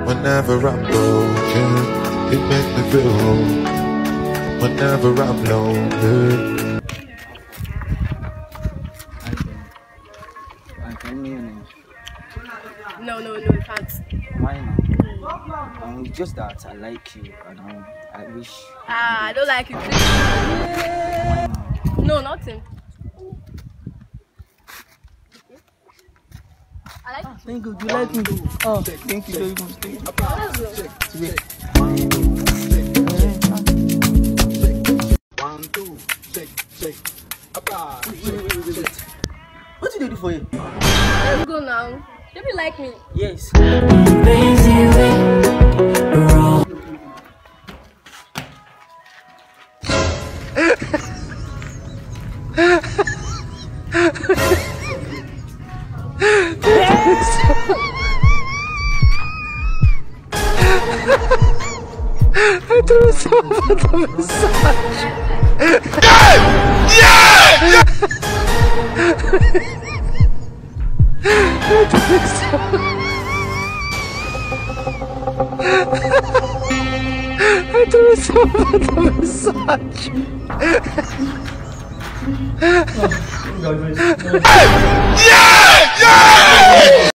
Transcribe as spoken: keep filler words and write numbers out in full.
Whenever I'm broken, it makes me feel whole. Whenever I'm lonely. No, no, no, you can't. Why not? Um, it's just that I like you, and um, I wish. Ah, I don't like you. Why not? No, nothing. I like Ah, thank you. You like me? Oh, thank you very much. Thank you. One, two, shake, shake. Apa. Wait, wait, wait, wait, wait. What did they do for you? Let's go now. Do you like me? Yes. I threw so much of a massage. Yeah! Yeah! I threw so I threw so much of a massage. Yeah! Yeah!